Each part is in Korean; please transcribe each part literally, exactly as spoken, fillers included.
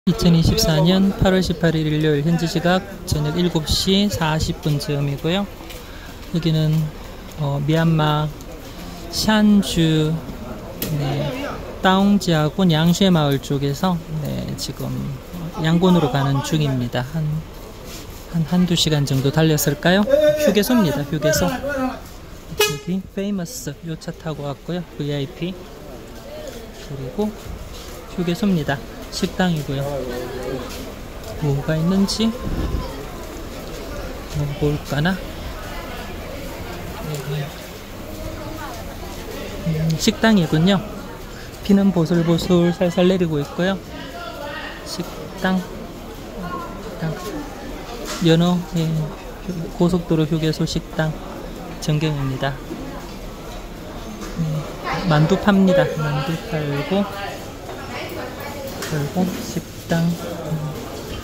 이천이십사 년 팔월 십팔일 일요일 현지 시각 저녁 일곱 시 사십 분쯤이고요. 여기는 어, 미얀마 샨주 네, 따옹지하고 양쉐 마을 쪽에서 네, 지금 양곤으로 가는 중입니다. 한, 한 한두 시간 정도 달렸을까요? 휴게소입니다. 휴게소. 여기 페이머스 요 차 타고 왔고요. 브이아이피. 그리고 휴게소입니다. 식당이고요. 뭐가 있는지 뭐 볼까나? 음, 식당이군요. 비는 보슬보슬 살살 내리고 있고요. 식당, 식당. 연어 예, 고속도로 휴게소 식당 전경입니다. 음, 만두 팝니다. 만두 팔고 그리고 식당 음,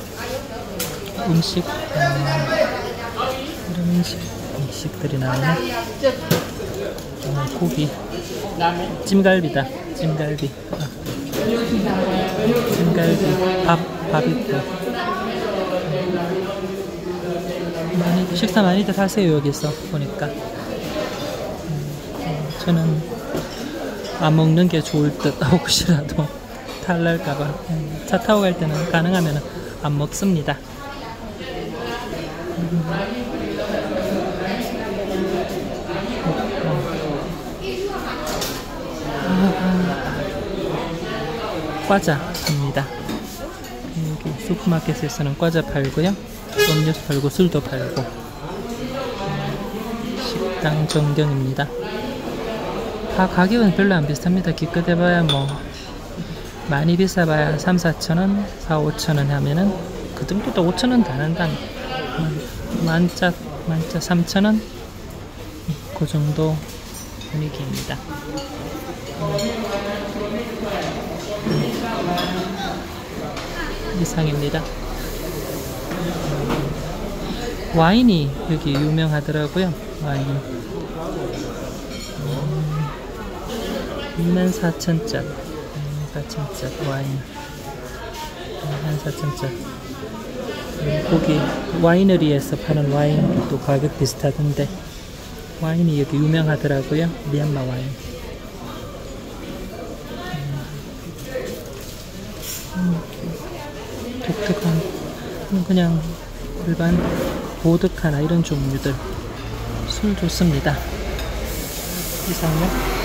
음식 음, 이런 음식 음식들이 나오네. 음, 고기 찜갈비다. 찜갈비 아. 찜갈비 밥, 밥 있고 많이, 식사 많이들 하세요. 여기서 보니까 음, 저는 안 먹는 게 좋을 듯 혹시라도 탈날까봐 차 타고 갈 때는 가능하면 안 먹습니다. 음. 아, 과자입니다. 여기 슈퍼마켓에서는 과자 팔고요. 음료수 팔고 술도 팔고 음, 식당 전경입니다. 다 가격은 별로 안 비슷합니다. 기껏 해봐야 뭐 많이 비싸봐야 삼, 사천원, 사, 오천원 하면은 그 정도도 오천원 다 난다. 만짜, 만짜 삼천원? 그 정도 분위기입니다. 이상입니다. 와인이 여기 유명하더라고요. 와인. 음, 이만 사천짜리. 사천짜리 와인. 한 사천짜리. 거기 와이너리에서 파는 와인도 가격 비슷하던데 와인이 여기 유명하더라고요. 미얀마 와인. 음, 독특한 그냥 일반 보드카나 이런 종류들 술 좋습니다. 이상요?